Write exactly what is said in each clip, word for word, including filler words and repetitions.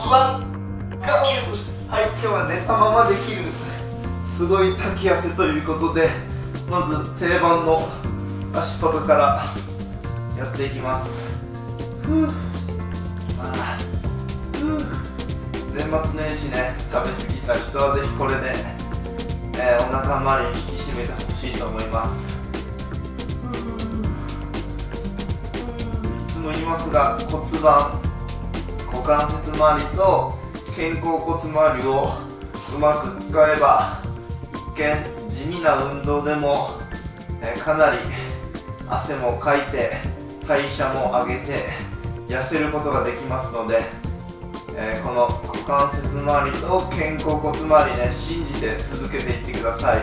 ワンゴー。はい、今日は寝たままできるすごい炊き汗ということで、まず定番の足パカからやっていきます。ふうあふう年末年始ね、食べ過ぎた人はぜひこれで、えー、お腹周り引き締めてほしいと思います。いつも言いますが、骨盤、股関節周りと肩甲骨周りをうまく使えば、一見地味な運動でも、えー、かなり汗もかいて代謝も上げて痩せることができますので、えー、この股関節周りと肩甲骨周りね、信じて続けていってください。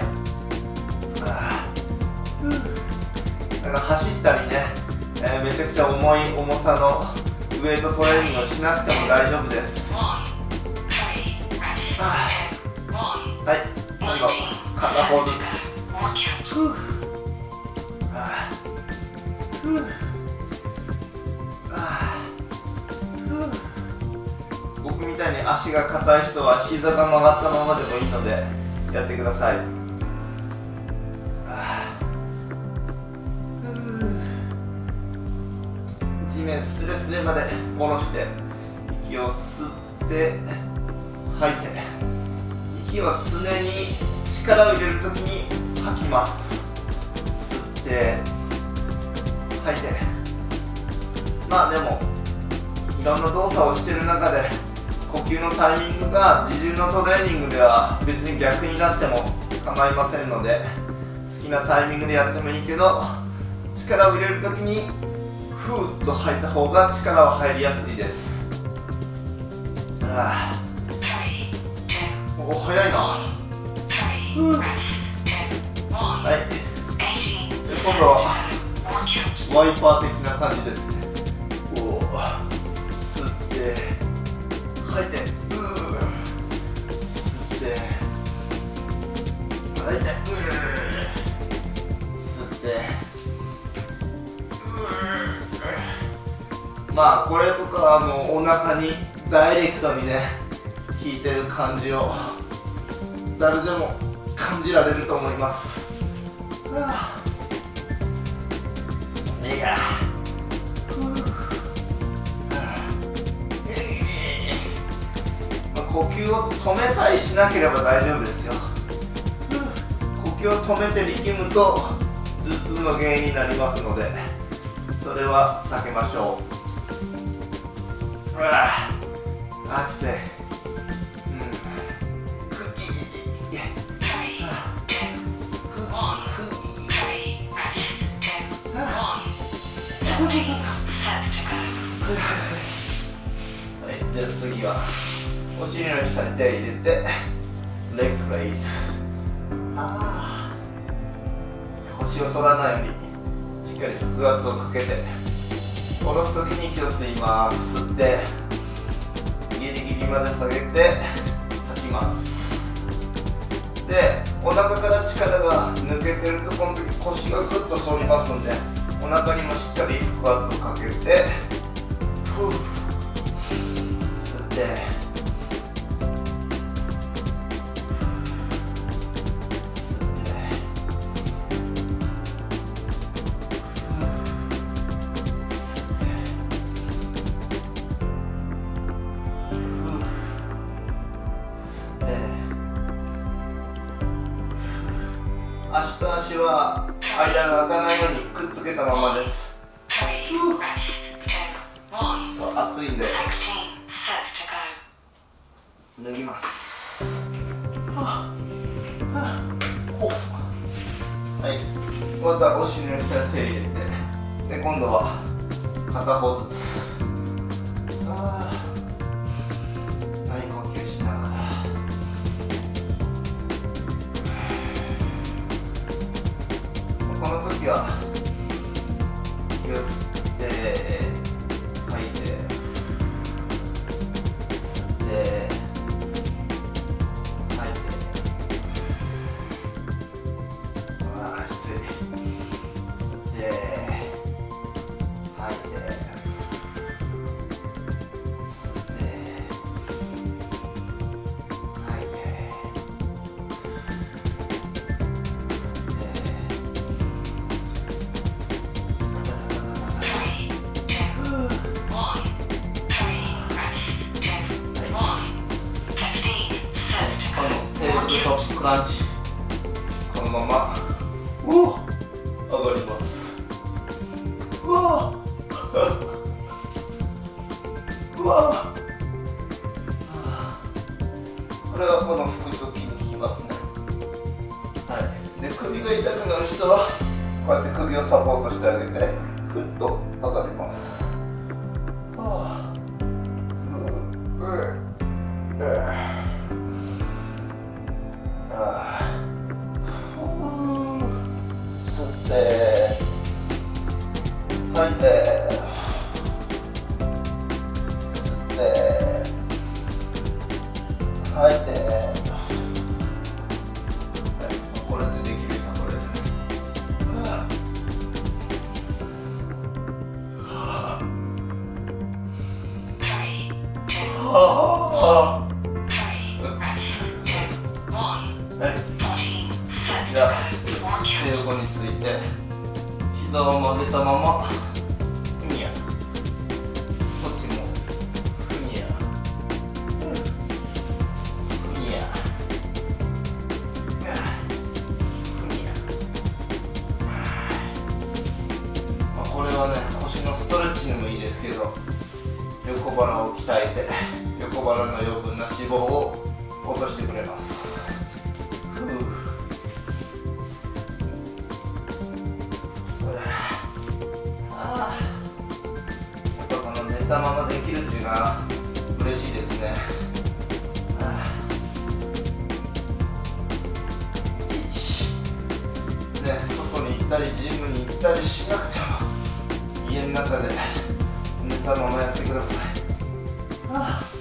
だから走ったりね、えー、めちゃくちゃ重い重さのウエイトトレーニングをしなくても大丈夫です。はい、今度片方ずつ。ふうふう僕みたいに足が硬い人は膝が曲がったままでもいいのでやってください。地面スレスレまで下ろして息を吸って吐いて、息は常に力を入れるときに吐きます。吸って吐いて、まあでもいろんな動作をしている中で呼吸のタイミングが自重のトレーニングでは別に逆になっても構いませんので、好きなタイミングでやってもいいけど、力を入れるときにふーっと吐いた方が力は入りやすいです。ああ、お早いな。はい、で今度はワイパー的な感じですね。お吸って吐いて、うー吸って吐いて、うー吸って、うーまあこれとかはもうお腹にダイレクトにね効いてる感じを誰でも感じられると思います。はあ、いや呼吸を止めさえしなければ大丈夫ですよ。呼吸を止めて力むと頭痛の原因になりますので、それは避けましょう。うわあ、きつい。はい、では次はお尻の下に手を入れてレッグレイズ。あー、腰を反らないようにしっかり腹圧をかけて、下ろすときに息を吸います。吸ってギリギリまで下げて吐きます。で、お腹から力が抜けてるとこの時腰がぐっと反りますので、お腹にもしっかり腹圧をかけて、ふう吸って、足と足は間が開かないようにくっつけたままです。熱いんで脱ぎます。はあはあ、ほはい、またお尻の下に手を入れて、で今度は片方ずつ。あー、はい、呼吸しながら。この時は息を吸って吐いて、吸って吐いて、あーきつい。吸って吐いて、 ランチこのままお上がります。うわうわこれがこの腹直筋に効きますね。はい、で首が痛くなる人はこうやって首をサポートしてあげてふっと上がります。はあ、うううあ吸って吐いて吸って吐いて、これでできるかこれで、はあはあ、じゃあ手横について膝を曲げたままふにゃ、こっちもふにゃふにゃふにゃ、まあ、これはね腰のストレッチにもいいですけど、横腹を鍛えて横腹の余分な脂肪を落としてくれます。あやっぱこの寝たままできるっていうのは嬉しいですね。あいちいちね、外に行ったりジムに行ったりしなくても家の中で寝たままやってください。ああ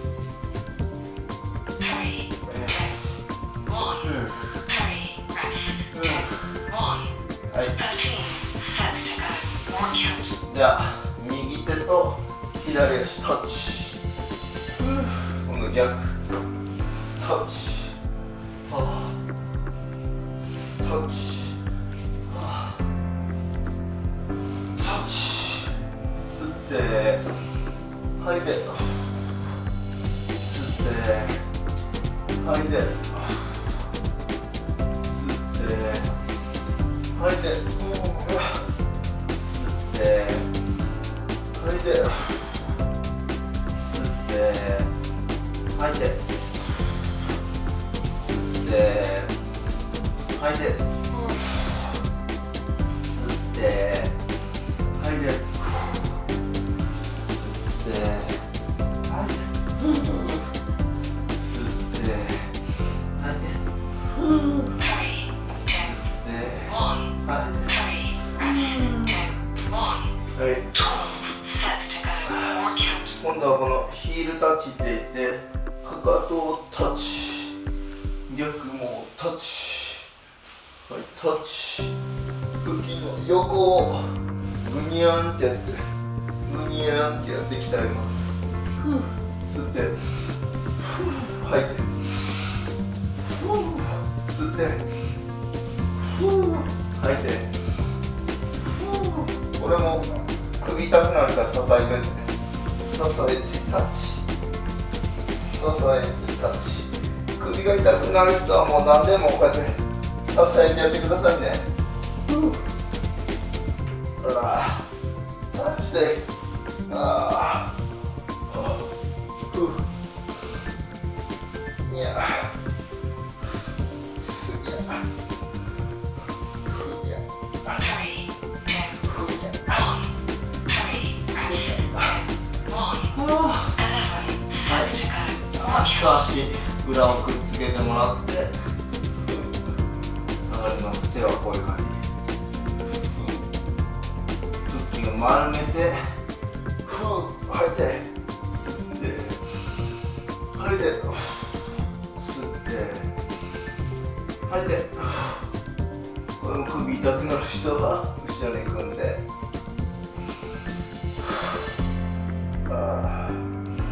じゃあ右手と左足タッチ、今度逆タッチ、はあ、タッチ、はあ、タッチ、吸って吐いて吸って吐いて吸って吐いて吸って吐いて吸って吐いて吸って吐いて吸って吐いて吸って吐いて吸って吐いてはい、今度はこのヒールタッチって言ってかかとをタッチ、逆もタッチ、はい、タッチ、腹筋の横をグニャンってやってグニャンってやって鍛えます。吸って吐いて吸って吐いて、これも首痛くなるから支えて支えてタッチ、支えてタッチ、首が痛くなる人はもう何でもこうやって支えてやってくださいね。ああしてああいや足と足裏をくっつけてもらって上がります。手はこういう感じ、腹筋を丸めてふう吐いて吸って吐いて吸って吐いて、これも首痛くなる人は後ろに組んで、ああ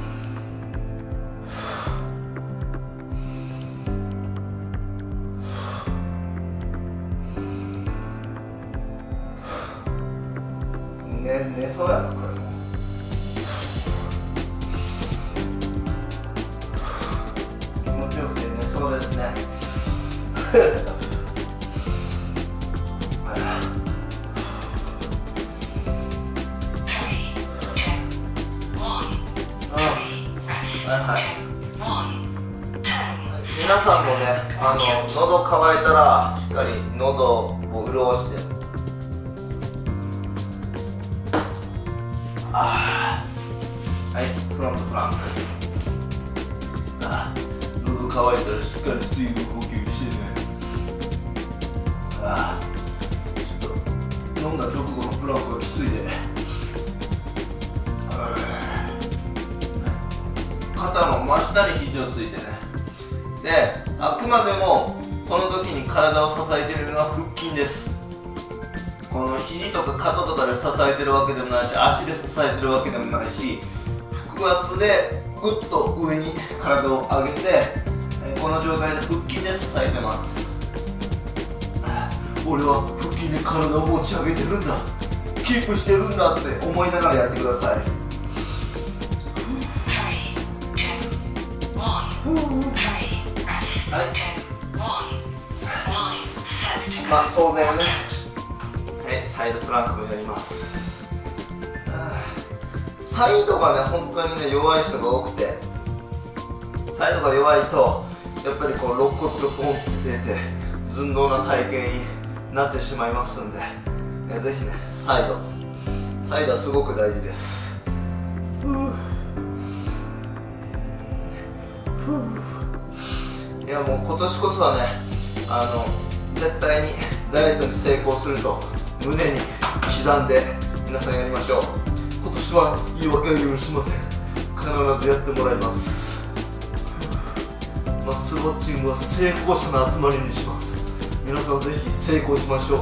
ね、寝そうやなこれも。気持ちよくて寝そうですね。 皆さんもね、あの喉乾いたらしっかり喉を潤して、あー、はい、プランクプランク。あー、喉乾いたらしっかり水分補給してね。あー、ちょっと飲んだ直後のプランクはきついで、肩の真下に肘をついてね。で、あくまでもこの時に体を支えているのは腹筋です。この肘とか肩とかで支えてるわけでもないし、足で支えてるわけでもないし、腹圧でグッと上に体を上げて、この状態で腹筋で支えてます。俺は腹筋で体を持ち上げてるんだ、キープしてるんだって思いながらやってください。はい、まあ当然ね、はい、サイドプランクもやります。サイドがね、本当にね、弱い人が多くて、サイドが弱いとやっぱりこう肋骨がポンって出て寸胴な体型になってしまいますんで、えぜひね、サイドサイドはすごく大事です。ふうふう、いやもう今年こそはね、あの絶対にダイエットに成功すると胸に刻んで皆さんやりましょう。今年は言い訳は許しません。必ずやってもらいます。マッスルウォッチングは成功者の集まりにします。皆さんぜひ成功しましょう。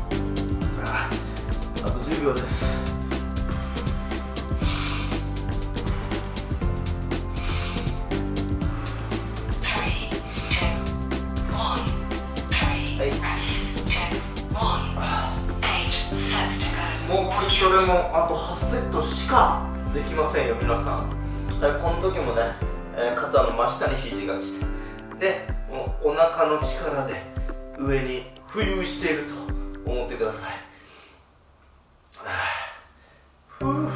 あとじゅうびょうです。もう筋トレもあとはちセットしかできませんよ皆さん。この時もね、えー、肩の真下に肘が来て、でもうお腹の力で上に浮遊していると思ってください。ふう、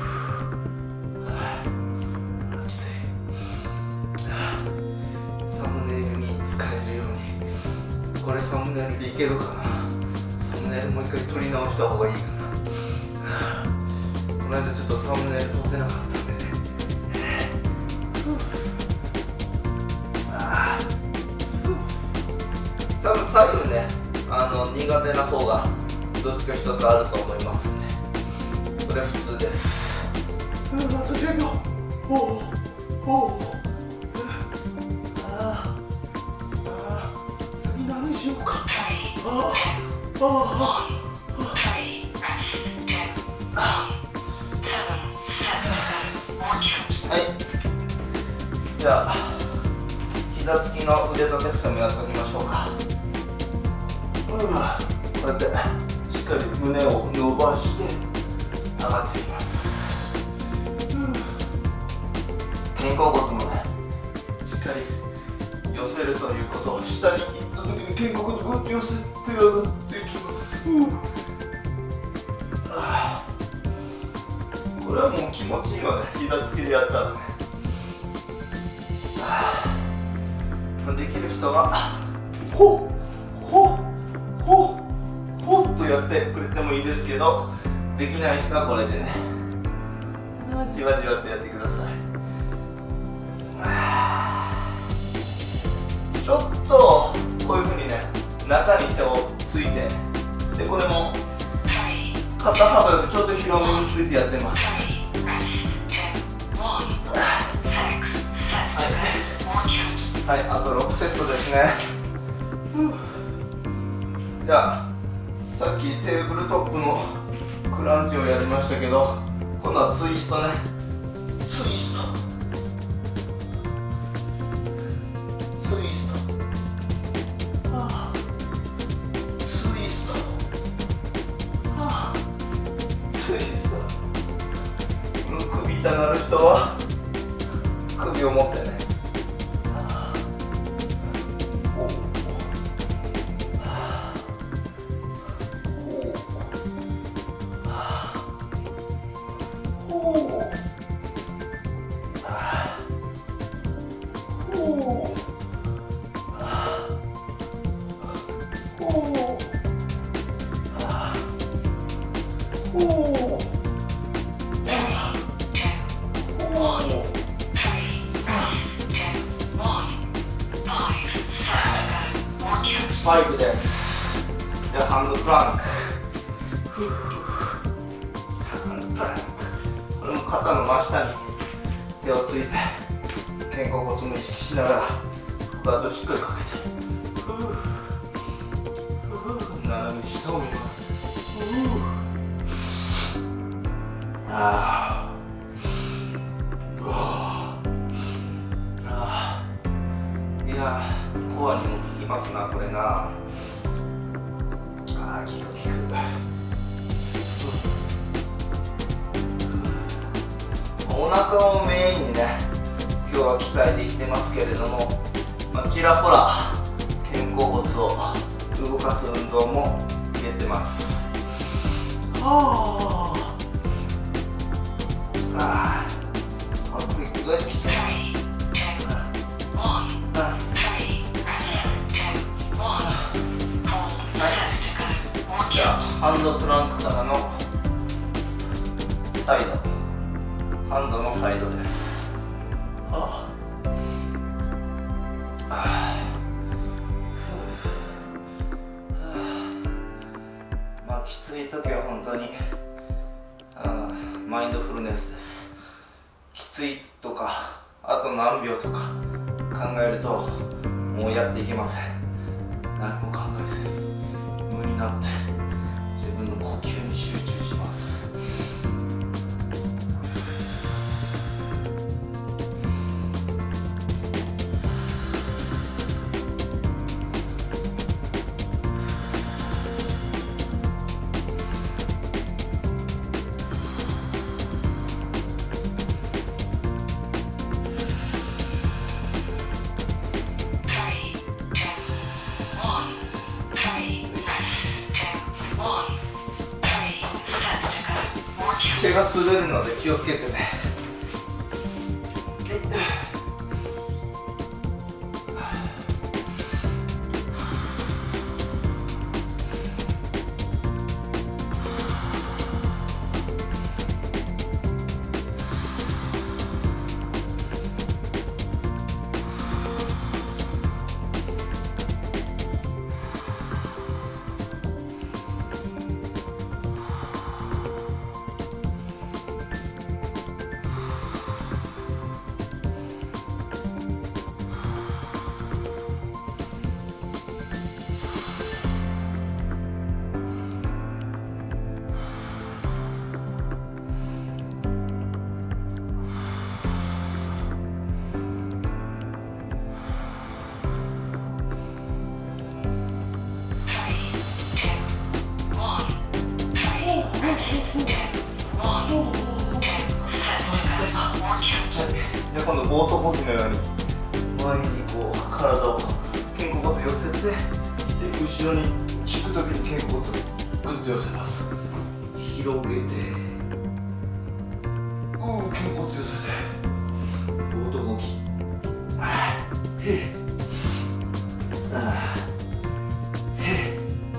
きつい。サムネイルに使えるように、これサムネイルでいけるかな。サムネイルもう一回撮り直した方がいいかな。この間ちょっとサムネイル撮ってなかったんでね。多分左右ね、あの苦手な方がどっちか一つあると思いますんで、それ普通です。あとじゅうびょう。おおおお、ああ、次何しようか。ああああ、はい、じゃあ膝つきの腕立て伏せもやっておきましょうか。うわ、こうやってしっかり胸を伸ばして上がっていきます。肩甲骨もね、しっかり寄せるということを、下に行った時に肩甲骨をこうやって寄せて上がっていきます。これはもう気持ちいいよね、膝つきでやったらね。できる人はほっほっほっほっとやってくれてもいいですけど、できない人はこれでね、じわじわとやってください。ちょっとこういうふうにね、中に手をついて、でこれも肩幅よりちょっと広めについてやってます。はい、あとろくセットですね。じゃあさっきテーブルトップのクランチをやりましたけど、今度はツイストね。ツイストツイスト、はあ、ツイスト、はあ、ツイスト。この首痛なる人は首を持ってね、 ファイブです。ではハンドプランク。ハンドプランク。これも肩の真下に手をついて肩甲骨も意識しながら腹圧をしっかりかけて、斜めに下を見ます。あーうわーあーいやー、コアにも効きますなこれな。あー効く効く。お腹をメインにね今日は鍛えていってますけれども、まあ、ちらほら肩甲骨を動かす運動も入れてます。はあああ、これ意外ときつい。じゃあハンドプランクからのサイド、ハンドのサイドです。ああまあきつい時は本当にあマインドフルネスです。きついとかあと何秒とか考えるともうやっていけません。何も考えずに無になって自分の呼吸に集中します。手が滑るので気をつけてね。で今度ボート呼吸のように前にこう体を肩甲骨寄せて、で後ろに引くときに肩甲骨をグッと寄せます。広げて、うん肩甲骨寄せてボート呼吸。あーへーあーへー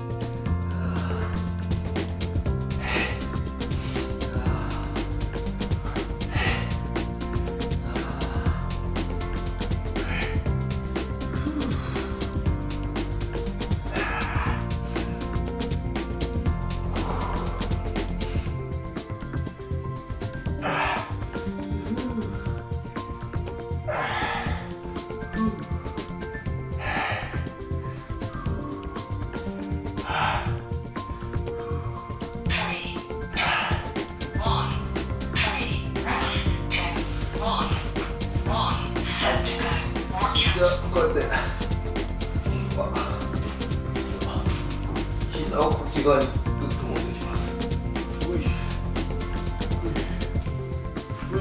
こうやって膝をこっち側にグッと持ってきます。ういういう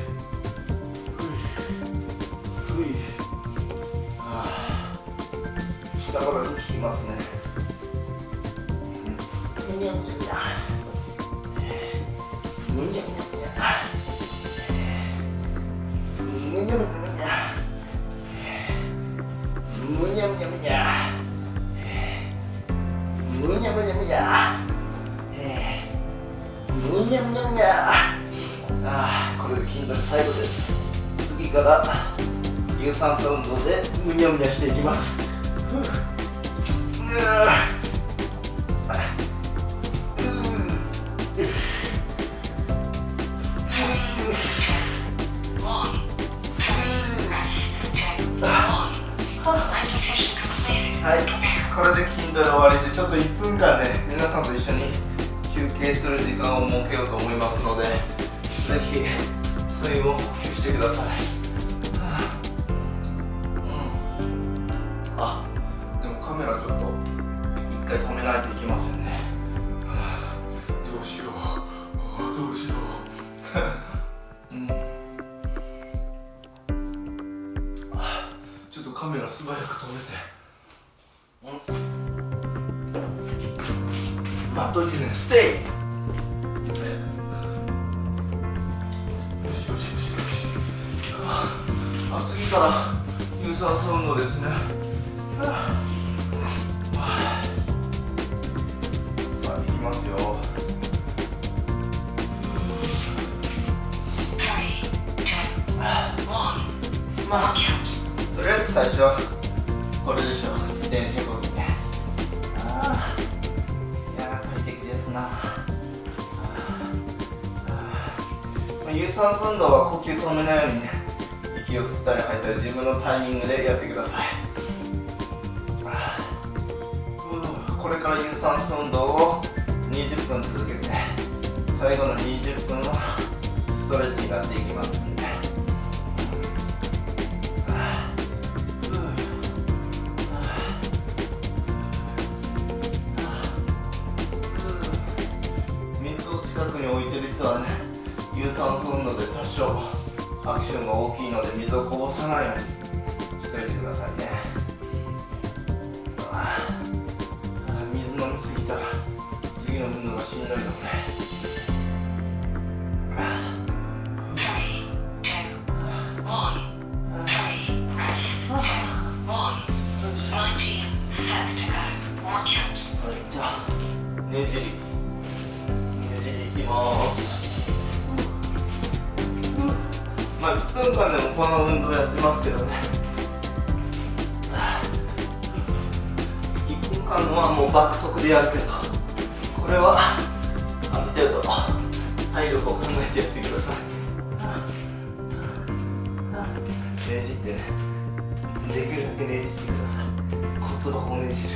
いういあ下からに効きますね。いやいやいやいやいやいやいやから有酸素運動でむにゃむにゃしていきます。はい、これで筋トレ終わりで、ちょっといっぷんかんね、皆さんと一緒に休憩する時間を設けようと思いますので、ぜひ水分を補給してください。あ、でもカメラちょっと一回止めないといけませんね。どうしようどうしよう、うん、ちょっとカメラ素早く止めて、待っといてね、ステイ。よしよしよしよし。あ、次から有酸素運動ですね。さあ行きますよ。まあとりあえず最初はこれでしょ、自転車こぎね。ああ、いやー快適ですな。有酸素運動は呼吸止めないようにね、息を吸ったり吐いたり自分のタイミングでやってください。これから有酸素運動をにじゅっぷん続けて、最後のにじゅっぷんはストレッチになっていきますんで、水を近くに置いてる人はね、有酸素運動で多少アクションが大きいので水をこぼさないようにしといてくださいね。水飲みすぎたら次の運動がしんどいので、じゃあねじりねじりいきます。まあいっぷんかんでもこの運動やってますけどね、いっぷんかんのはもう爆速でやるけど、これはある程度体力を考えてやってください。ねじってね、できるだけねじってください。骨盤をねじる、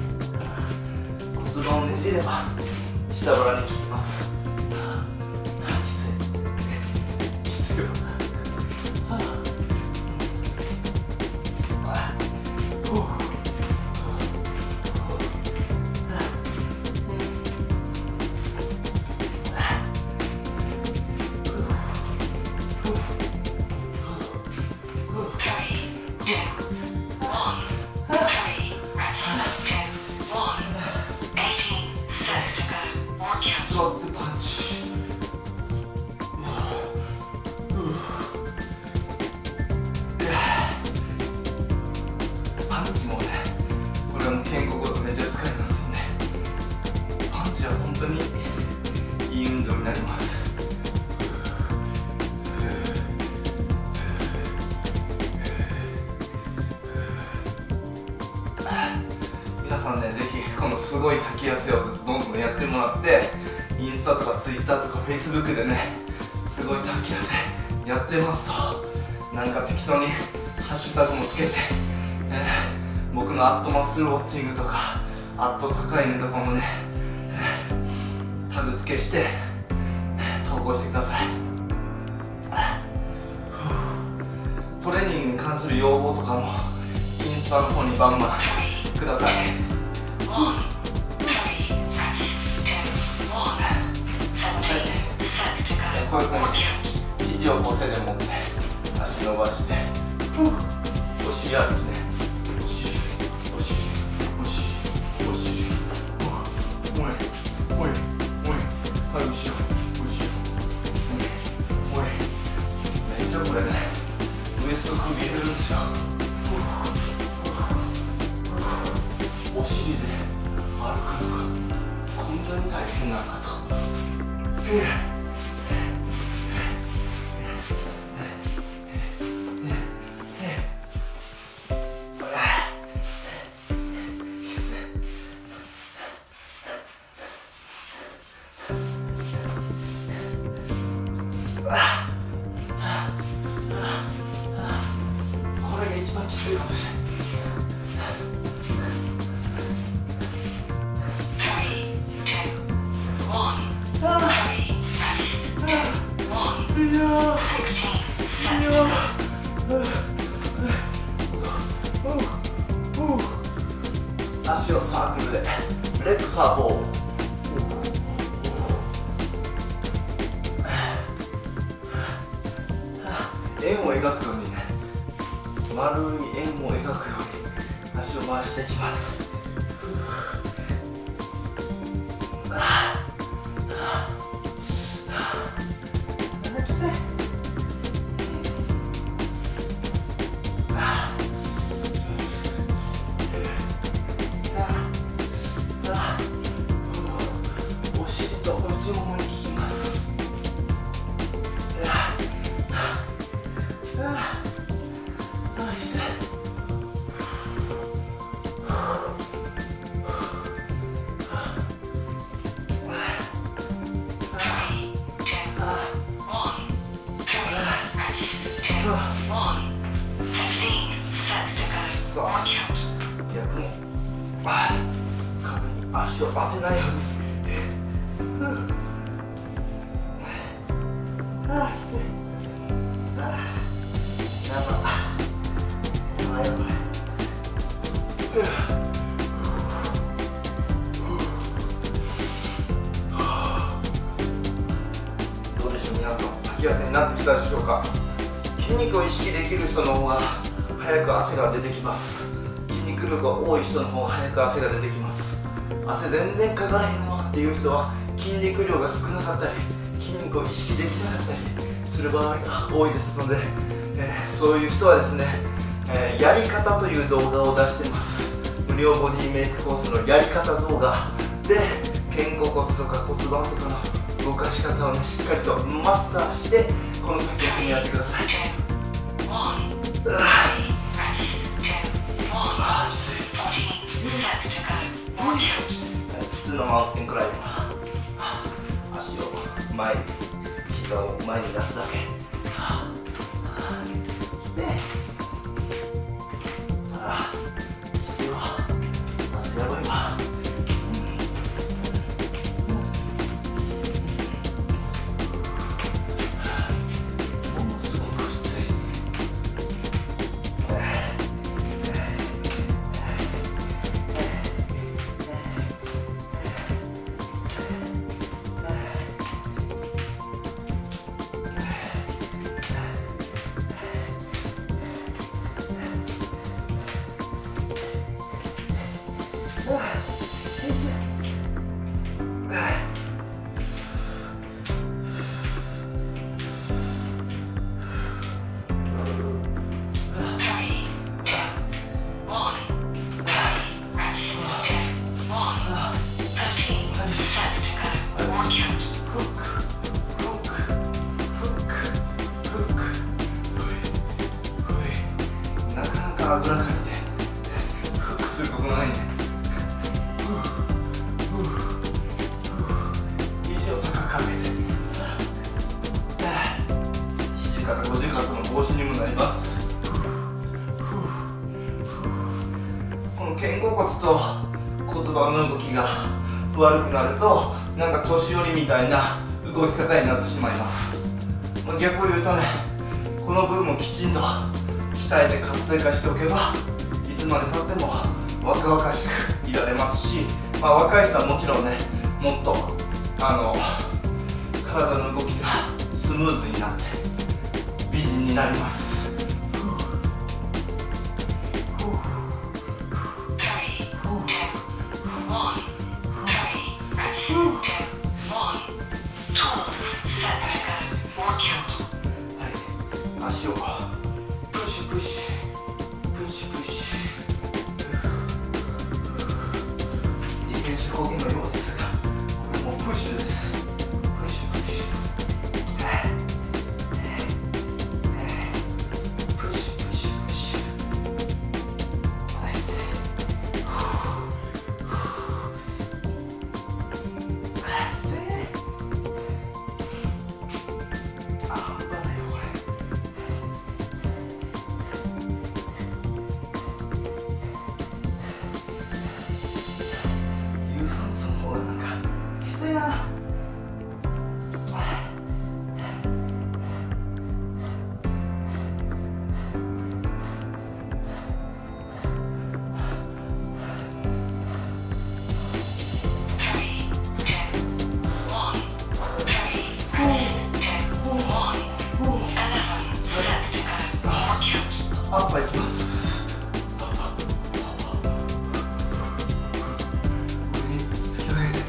骨盤をねじれば下腹に効きます。きついきついよ。座ってパンチ。パンチもね、これはもう肩甲骨めっちゃ使いますんで、パンチは本当にいい運動になります。皆さんね、ぜひこのすごい滝汗をどんどんやってもらって、インスタとかツイッターとかフェイスブックでね、すごい滝汗やってますと、なんか適当にハッシュタグもつけて、えー、僕のアットマッスルウォッチングとかアット高いねとかもね、えー、タグ付けして、えー、投稿してください。トレーニングに関する要望とかもインスタの方にバンバンください。こういうふうに肘をこう手で持って足伸ばして、お尻歩きね、お尻お尻お尻お尻、おいおいおい、はい、後ろ後ろ、おい、めっちゃこれね、ウエスト首入れるんですよ。お尻で歩くのがこんなに大変なのかと。 きついかもしれない。足をサークルでレッグサーフォー。円を描くようにね、丸い円を描くように足を回していきます。逆に壁に足を当てないように。ああきつい。ああやばい。あやばい。どうでしょう皆さん、吐き汗になってきたでしょうか。筋肉を意識できる人の方が早く汗が出てきます。筋肉量が多い人の方が早く汗が出てきます。汗全然かかへんわっていう人は筋肉量が少なかったり筋肉を意識できなかったりする場合が多いですので、えー、そういう人はですね、えー、やり方という動画を出しています。無料ボディメイクコースのやり方動画で肩甲骨とか骨盤とかの動かし方をねしっかりとマスターしてこの先にやってください。うわあきつい。普通のマウンテンクライムは足を前に膝を前に出すだけ。であきついわ。汗やばいわ。あぐらかいてフックすることないね。肘を高く上げて四十肩五十肩の防止にもなります。この肩甲骨と骨盤の動きが悪くなるとなんか年寄りみたいな動き方になってしまいます。逆を言うとね、この部分をきちんと鍛えて活性化しておけばいつまでたっても若々しくいられますし、まあ、若い人はもちろんねもっとあの体の動きがスムーズになって美人になります。足をプッシュプッシュプッシュプッシュ。自転車こぎのようですがこれもプッシュです。プッシュプッシュ。 アッパーいきます。上に突き上げて、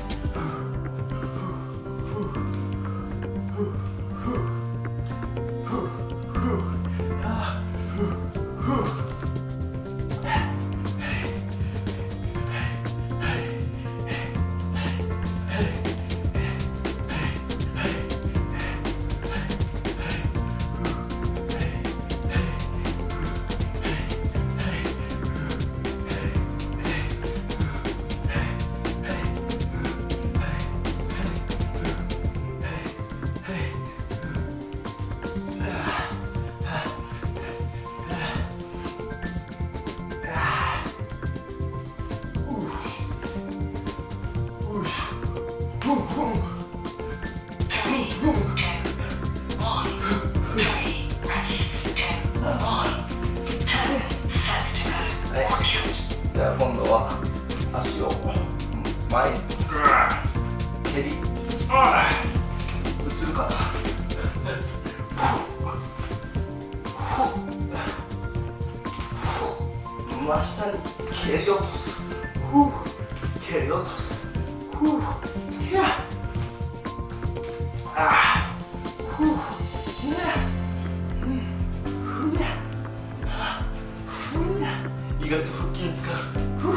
じゃあ今度は足を前に蹴り映るかな。真下に蹴り落とす。蹴り落とす。いやあふうふやふやふや意外と腹筋使う。ふう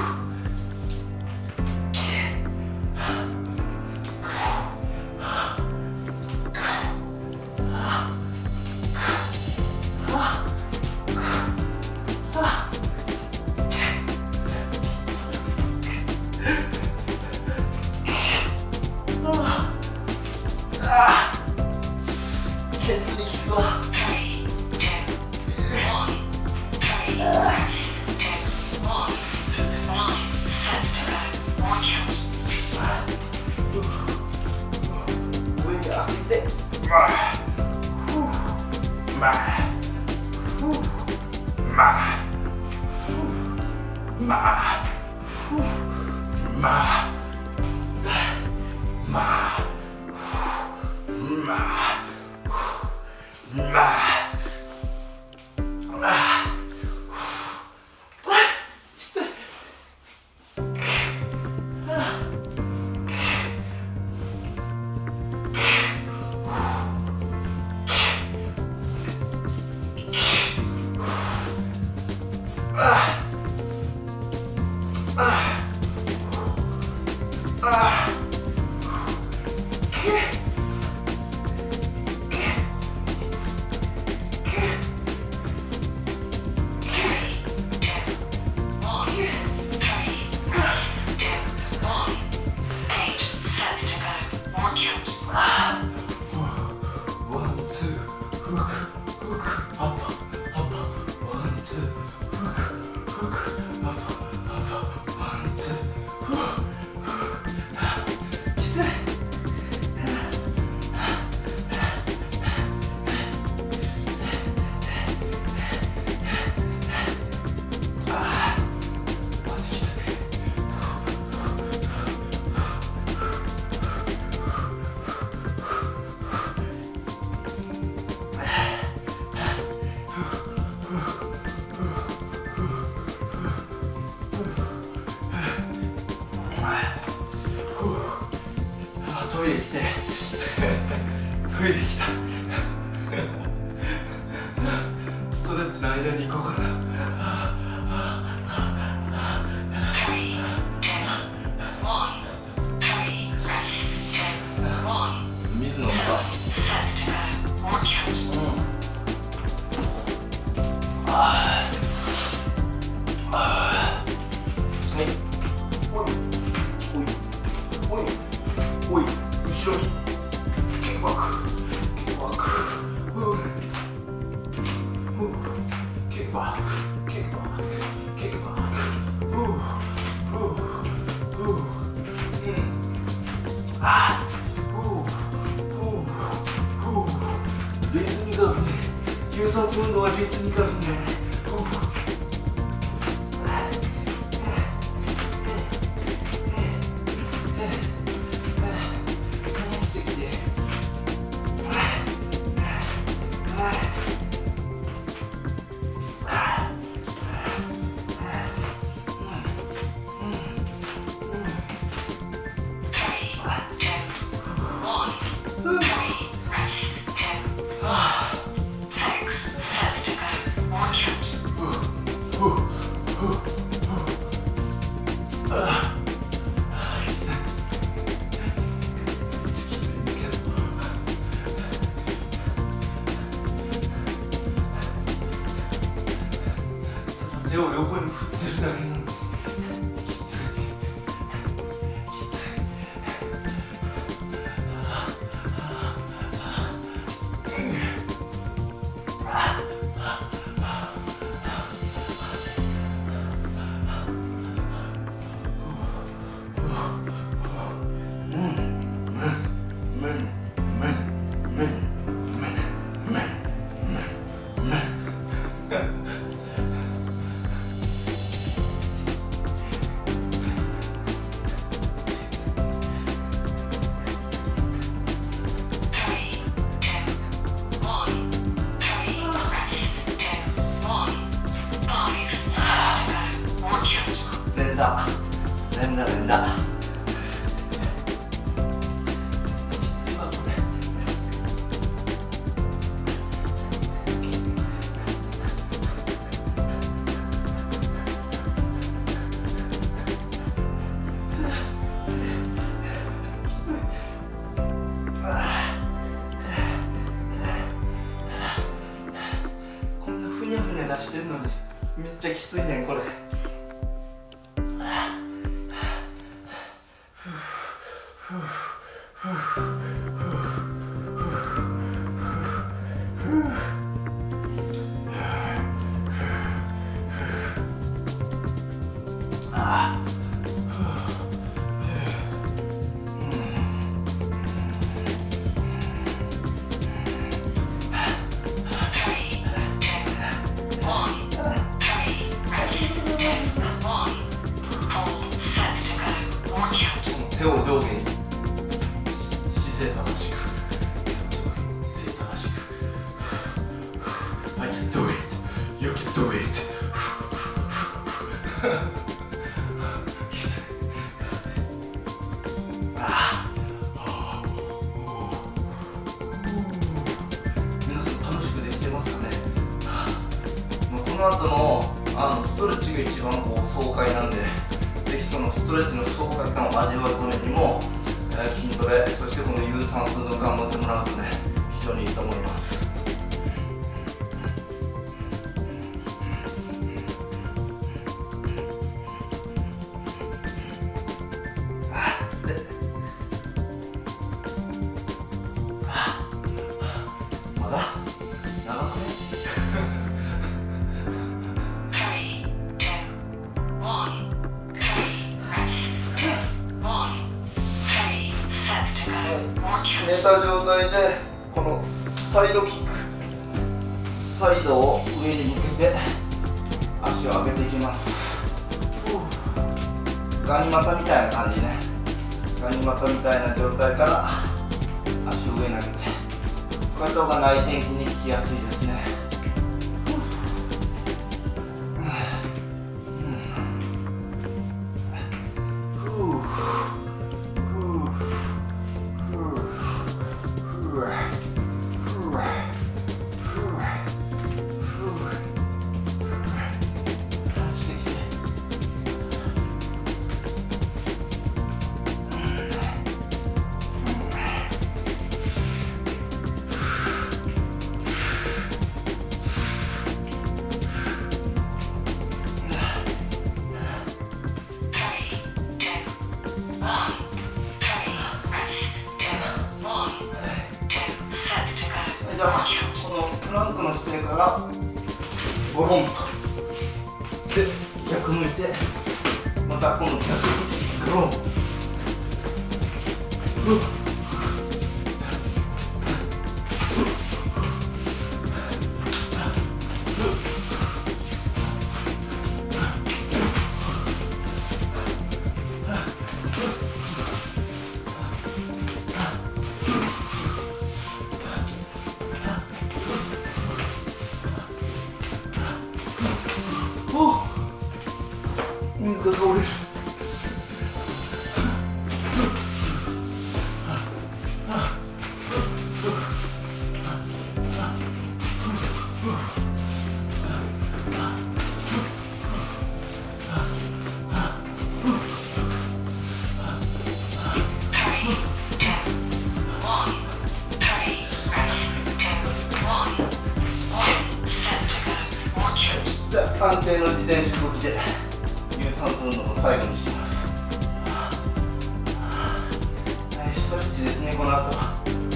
ケツに効くわ。上に上げて、まあ、まあ、まあ、まあ、まあ、まあ、まあ。まあ、ああ、きつい。ああ、ああ、ああ、トイレ来てトイレ来たストレッチの間に行こうかな。水飲むか。後ろにキックバックキックバックキックバックキックバックキックバックあリズミカルね。有酸素運動はリズミカルね。あ手を横に振ってるだけなのにきついきつい。連打連打連打きついわこれ。こんなふにゃふにゃ出してんのにめっちゃきついねんこれ。手を上下に姿勢正しく姿勢正しく。I can do it. You can do it. きつい。ああ、皆さん楽しくできてますかね。もうこの後のあのストレッチが一番こう爽快なんで、ぜひそのストレッチの爽快感を味わうためにも、えー、筋トレ、そしてこの有酸素運動頑張ってもらうとね、非常にいいと思います。まだ長くね。寝た状態でこのサイドキック、サイドを上に向けて足を上げていきます。ガニ股みたいな感じね。ガニ股みたいな状態から足を上に上げて、こういう方が内転筋に効きやすいですね。じゃあこのプランクの姿勢からゴロンとで逆向いて、また今度逆ゴロン、うっ水が倒れる。 判定の自転車こぎで有酸素運動の最後にします。はい、ストレッチですね。この後は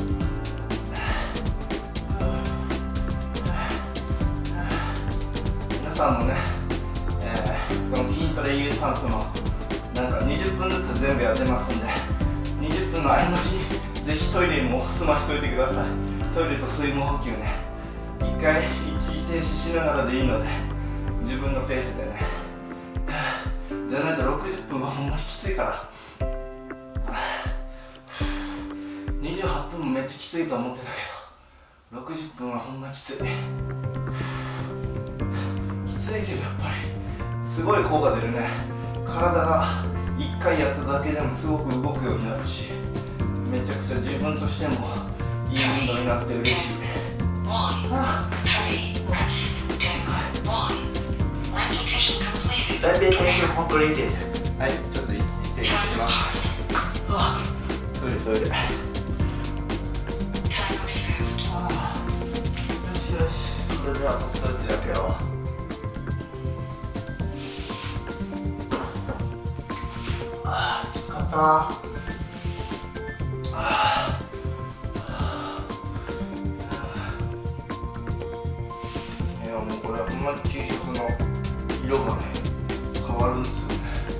皆さんもね、えー、この筋トレ有酸素のなんかにじゅっぷんずつ全部やってますんで、にじゅっぷんの間にぜひトイレも済ましといてください。トイレと水分補給ね、一回一時停止しながらでいいので自分のペースでね、じゃないとろくじゅっぷんはほんまにきついから。にじゅうはっぷんもめっちゃきついと思ってたけど、ろくじゅっぷんはほんまきつい。きついけどやっぱりすごい効果出るね。体がいっかいやっただけでもすごく動くようになるし、めちゃくちゃ自分としてもいい運動になって嬉しい。ライブテーションコンプリーティッド。はい、ちょっと一時停止します。はあ、トイレトイレ。よしよし、これであとストレッチだけよ。あー、きつかったー。いや、もうこれはほんまに T シャツの色がね変わるんですよね。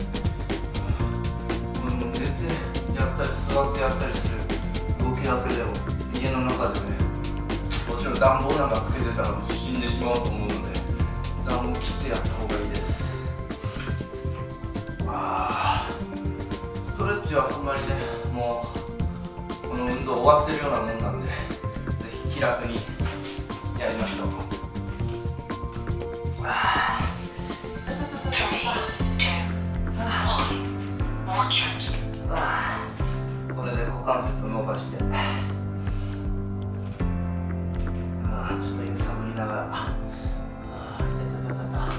うん、寝てやったり座ってやったりする動きだけでも家の中でね、もちろん暖房なんかつけてたらもう死んでしまうと思うので暖房切ってやった方がいいです。あー、ストレッチはほんまにね、もうこの運動終わってるようなもんなんで、ぜひ気楽にやりましょう。これで股関節を伸ばして、あー、ちょっと揺さぶりながら、あー、いたたたたたたたたたたたた。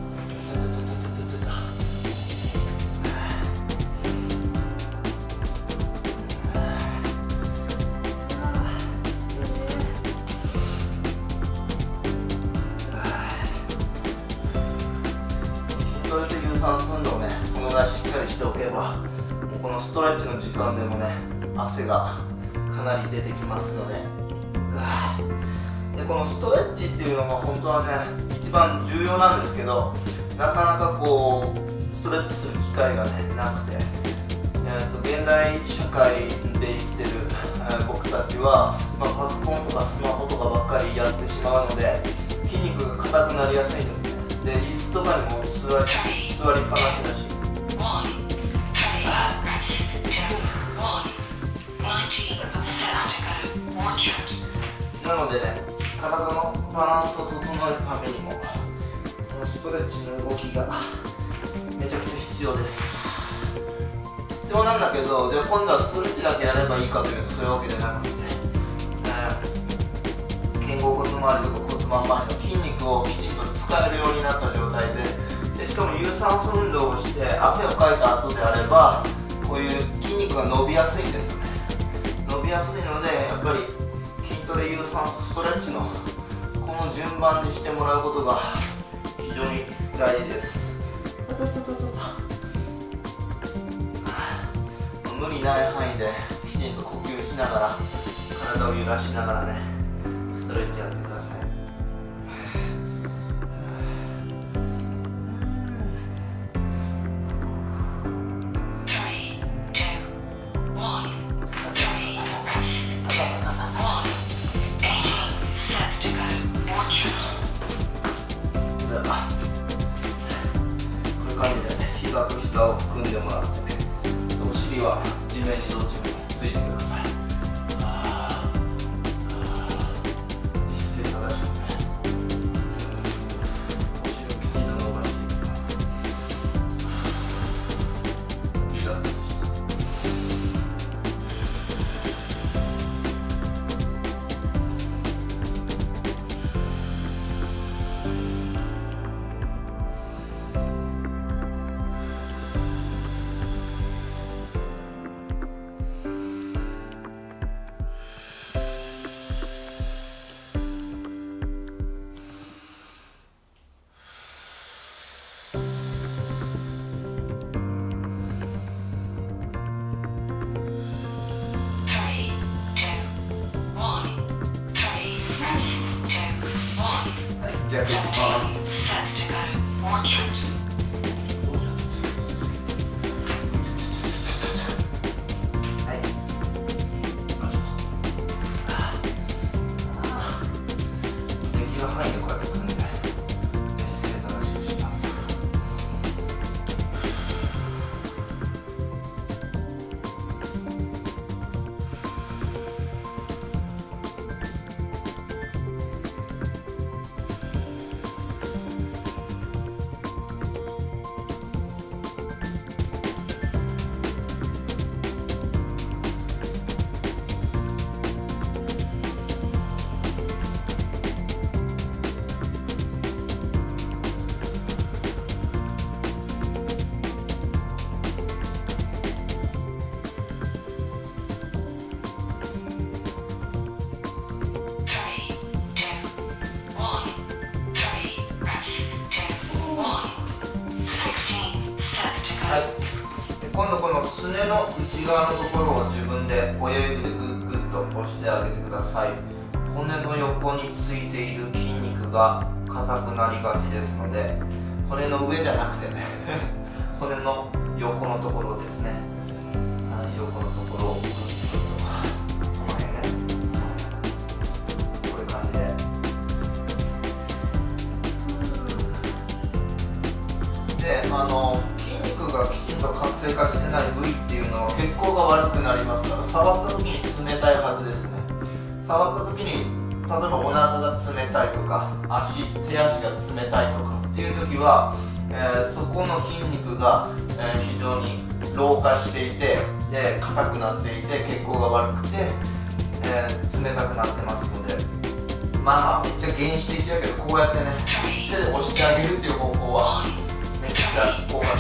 それで有酸素運動ね、このぐらいしっかりしておけば、もうこのストレッチの時間でもね、汗がかなり出てきますので、でこのストレッチっていうのが本当はね、一番重要なんですけど、なかなかこうストレッチする機会がねなくて、えー、と現代社会で生きてる、えー、僕たちは、まあ、パソコンとかスマホとかばっかりやってしまうので、筋肉が硬くなりやすいんですね。で椅子とかにも座り、座りっぱなしだし、なのでね、体のバランスを整えるためにもこのストレッチの動きがめちゃくちゃ必要です。必要なんだけど、じゃあ今度はストレッチだけやればいいかというとそういうわけじゃなくて、えー、肩甲骨周りとか骨盤周りの筋肉をきちんと使えるようになった状態で、でしかも有酸素運動をして汗をかいた後であれば、こういう筋肉が伸びやすいんですよね。伸びやすいので、やっぱり筋トレ有酸素ストレッチのこの順番にしてもらうことが非常に大事です。無理ない範囲できちんと呼吸しながら、体を揺らしながらね、ストレッチやってください。膝と膝を組んでもらって、お尻は地面にどっちもついてください。姿勢正しくね、お尻をきちんと伸ばしていきます。リラックスしてはい、で今度このすねの内側のところを自分で親指でグッグッと押してあげてください。骨の横についている筋肉が硬くなりがちですので、骨の上じゃなくてね骨の横のところですね。はい、横のところをグッとこの辺ね、こういう感じでで、あのがきちんと活性化してない部位っていうのは血行が悪くなりますから、触った時に冷たいはずですね。触った時に例えばお腹が冷たいとか足手足が冷たいとかっていう時は、えー、そこの筋肉が、えー、非常に老化していて、で硬くなっていて血行が悪くて、えー、冷たくなってますので、まあまあめっちゃ原始的だけど、こうやってね手で押してあげるっていう方法はめっちゃ効果的です。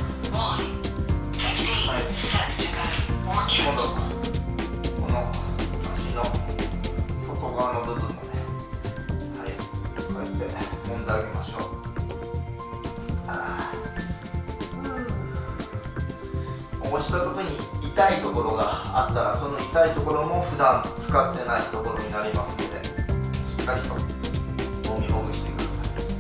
今度この足の外側の部分もね、はい、こうやって揉んであげましょう。押した時に痛いところがあったら、その痛いところも普段使ってないところになりますので、しっかりと揉みほぐしてくださ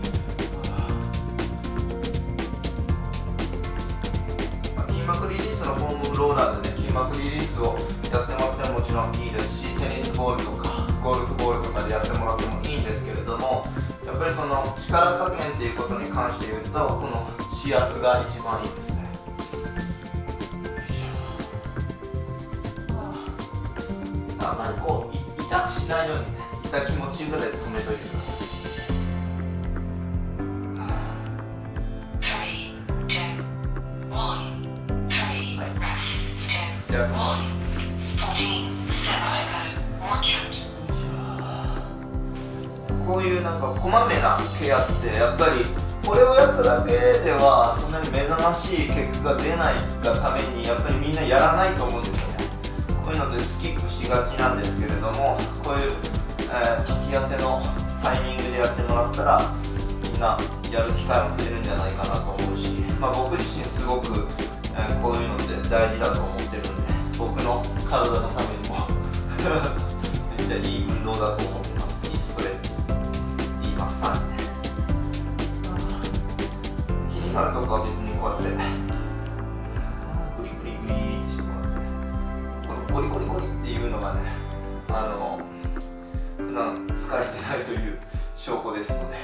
い。筋膜リリースのフォームローラーでね、筋膜リリースをやってもらってももちろんいいですし、テニスボールとかゴルフボールとかでやってもらってもいいんですけれども、やっぱりその力加減っていうことに関して言うと、この指圧が一番いいですね。あんまりこう痛くしないようにね、痛気持ちいいぐらいで止めといてください。こういうなんかこまめなケアってやっぱりこれをやっただけではそんなに目覚ましい結果が出ないがために、やっぱりみんなやらないと思うんですよね。こういうのでスキップしがちなんですけれども、こういう、えー、炊き汗のタイミングでやってもらったらみんなやる機会も増えるんじゃないかなと思うし、まあ、僕自身すごく、えー、こういうのって大事だと思ってるんで、僕の体のためにもめっちゃいい運動だと思ってます。いいストレッチ、いいマッサージね。気になるとこは別にこうやってグリグリグリってしてもらって、このコリコリコリっていうのがね、あの普段使えてないという証拠ですので、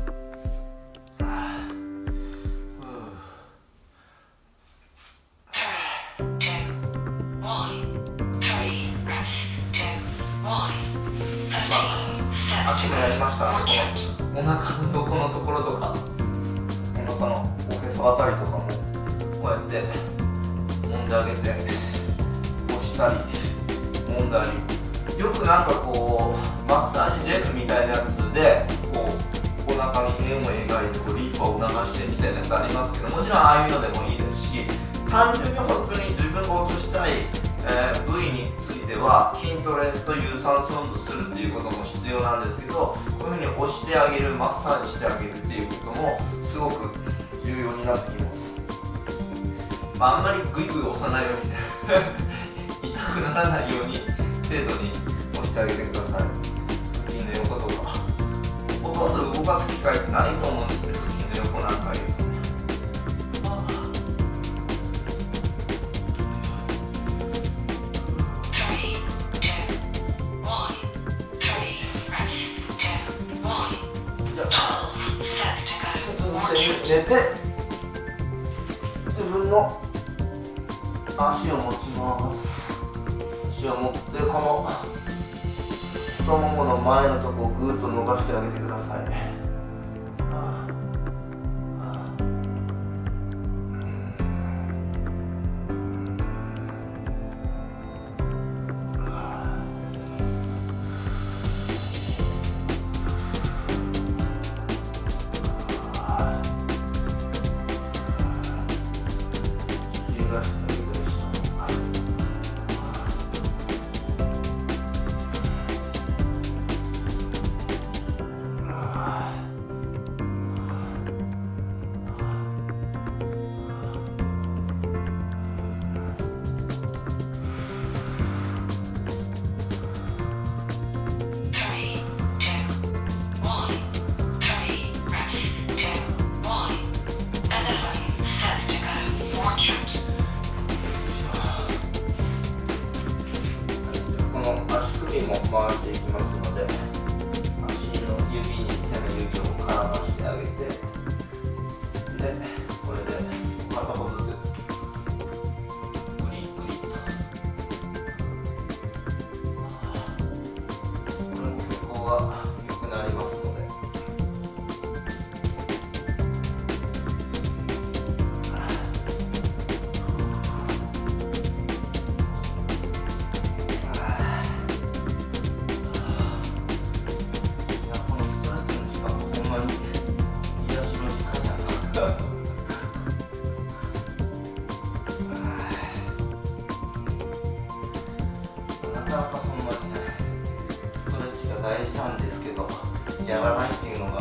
足もやりましたので、このお腹の横のところとかお腹のおへそあたりとかもこうやって揉んであげて、押したり揉んだり、よくなんかこうマッサージジェルみたいなやつでこうお腹に円を描いてこうリンパを流してみたいなやつありますけど、もちろんああいうのでもいいですし、単純に本当に自分が落としたい、えー、部位については筋トレと有酸素運動するっていうことも必要なんですけど、こういうふうに押してあげる、マッサージしてあげるっていうこともすごく重要になってきます。まあ、あんまりグイグイ押さないようにね痛くならないように程度に押してあげてください。腹筋の横とかほほとんど動かす機会ってないと思うんですね、腹筋の横なんかいうとね。寝て自分の足を持ちます。足を持ってこの太ももの前のとこをぐーっと伸ばしてあげてください。も回していきますので、足の指に手の指を絡ましてあげて、でこれで片方ずつクリックリッと、これも血行が良くなりますので。大事なんですけど、やらないっていうのが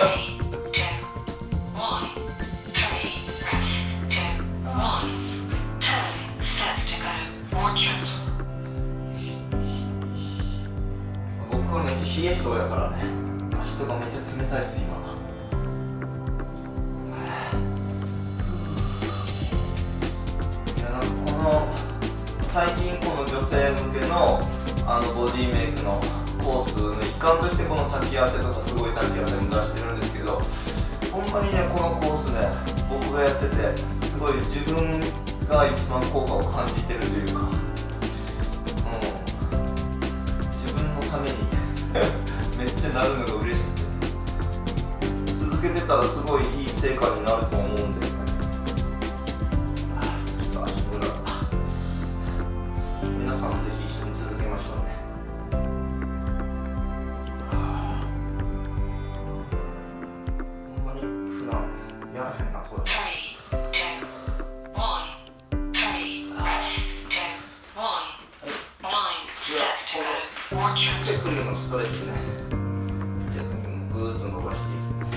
僕はめっちゃ冷え性やからね、足とかめっちゃ冷たいっす今。いや、なんかこの最近この女性向けのあのボディメイクのコースの一環としてこの滝汗とかすごい滝汗も出してるんですけど、ほんまにねこのコースね、僕がやっててすごい自分が一番効果を感じてるというか、うん、自分のためにめっちゃなるのが嬉しくて、続けてたらすごいいい成果になると思うんで、ちょっと足裏が皆さんもぜひ一緒に続けましょうね。やらへんなこれ。手首のストレッチね。手首もぐーっと伸ばしていきます。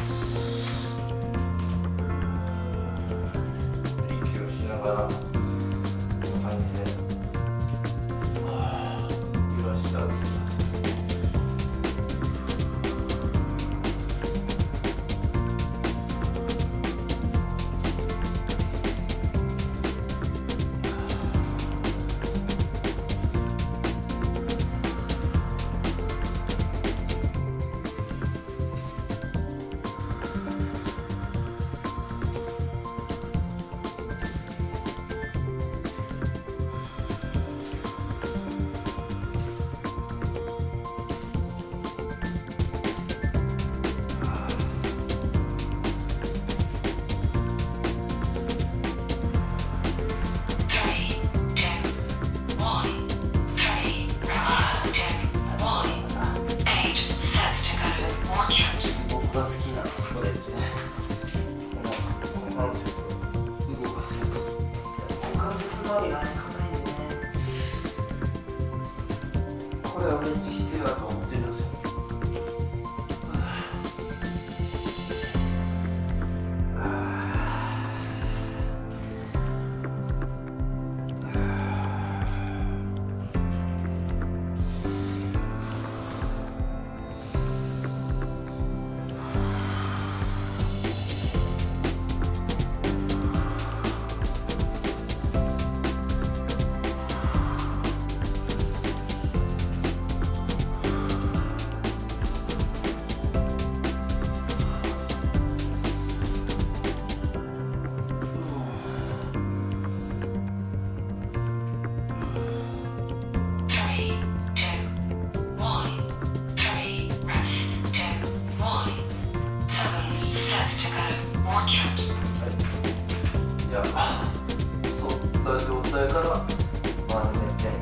息をしながらこんな感じで揺らしてあげてください。これはめっちゃ必要だと思ってるんですよ。 じゃあ反った状態から丸めて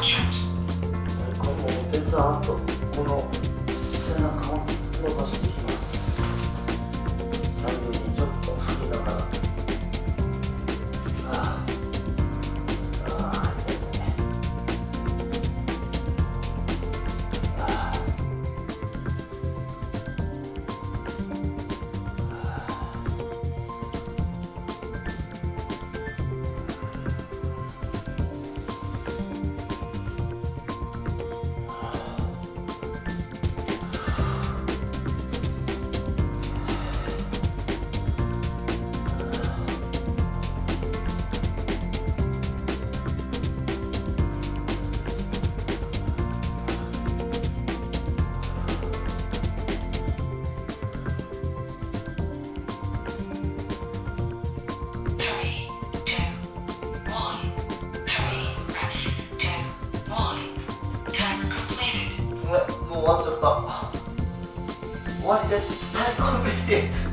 この出た後、この背中を伸ばしていきます。左右にちょっと振りながら。ああ、ああ、痛いね。ああ。もう終わっちゃった。終わりです。はい、コンプリート。